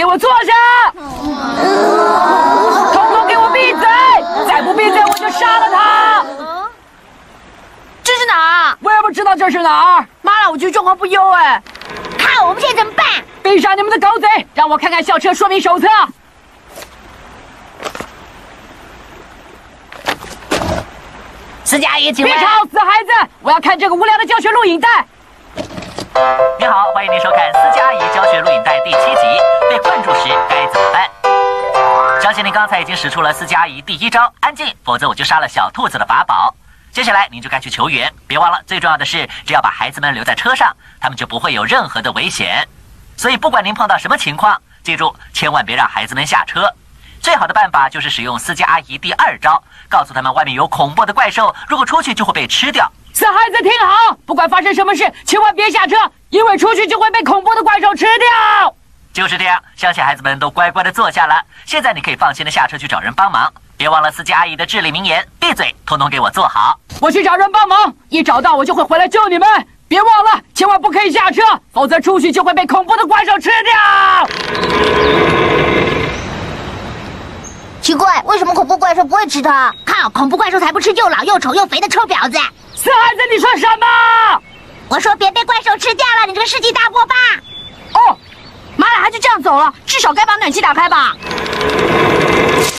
给我坐下！统统给我闭嘴！再不闭嘴，我就杀了他！ 这是哪儿？ 我也不知道这是哪儿。 妈了，我觉得状况不优哎。 看我们现在怎么办？ 闭上你们的狗嘴，让我看看校车说明手册。 司机阿姨，请问。 别吵，死孩子！我要看这个无聊的教学录影带。 你好，欢迎您收看《司机阿姨教学录影带》第7集《被困住时该怎么办》。相信您刚才已经使出了司机阿姨第1招“安静，否则我就杀了小兔子”的法宝。接下来您就该去求援，别忘了，最重要的是，只要把孩子们留在车上，他们就不会有任何的危险。所以不管您碰到什么情况，记住千万别让孩子们下车。最好的办法就是使用司机阿姨第2招，告诉他们外面有恐怖的怪兽，如果出去就会被吃掉。 小孩子听好，不管发生什么事，千万别下车，因为出去就会被恐怖的怪兽吃掉。 就是这样，相信孩子们都乖乖的坐下了。现在你可以放心的下车去找人帮忙，别忘了司机阿姨的至理名言：闭嘴，统统给我坐好。 我去找人帮忙，一找到我就会回来救你们。别忘了，千万不可以下车，否则出去就会被恐怖的怪兽吃掉。 奇怪，为什么恐怖怪兽不会吃它？靠，恐怖怪兽才不吃又老又丑又肥的臭婊子！ 死孩子，你说什么？ 我说别被怪兽吃掉了，你这个世纪大波霸！ 哦，妈了，他就这样走了，至少该把暖气打开吧。